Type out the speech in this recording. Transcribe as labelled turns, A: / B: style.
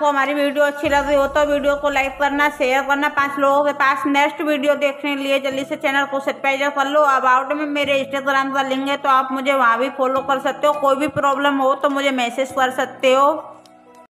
A: आपको हमारी वीडियो अच्छी लग रही हो तो वीडियो को लाइक करना, शेयर करना 5 लोगों के पास। नेक्स्ट वीडियो देखने के लिए जल्दी से चैनल को सब्सक्राइब कर लो। अबाउट में मेरे इंस्टाग्राम का लिंक है तो आप मुझे वहाँ भी फॉलो कर सकते हो। कोई भी प्रॉब्लम हो तो मुझे मैसेज कर सकते हो।